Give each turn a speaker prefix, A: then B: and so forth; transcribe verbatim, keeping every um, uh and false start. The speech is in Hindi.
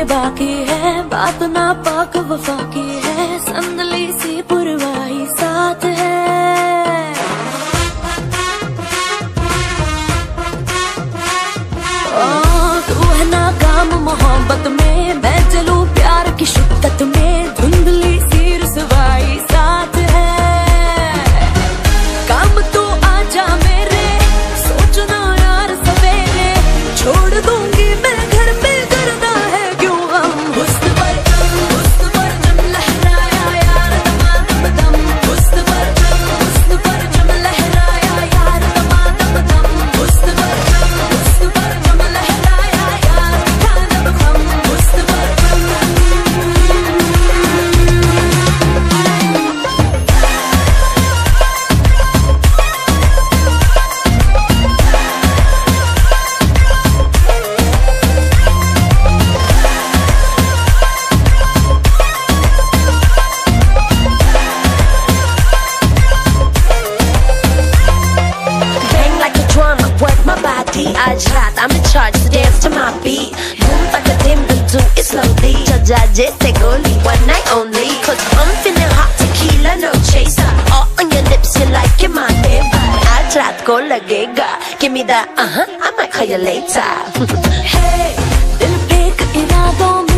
A: बाकी है, बात ना पाक वफा की है, संदली सी पुरवाही साथ है। ओ तू है नाकाम मोहब्बत में, मैं चलूं प्यार की शिद्दत में, धुंधली सी रुसवाई साथ है। काम तो आजा मेरे, सोचना यार सवेरे, छोड़ दूंगी मैं घर पे करना है क्यों हम। हुस्न पर दम, हुस्न पर दम लहराया यार दमादम दम, हुस्न पर दम, हुस्न पर दम लहराया यार दमादम दम, हुस्न पर दम, हुस्न पर दम लहराया यार दमादम दम, हुस्न पर आज रात I'm in charge to dance to my beat. Boom like a dim and do it slowly. Judge jesse goli one night only. Cause I'm feeling hot tequila no chaser. All on your lips you like it my neighbor. आज रात को लगेगा. Give me that uh huh I might call you later. Hey दिल पे इरादों में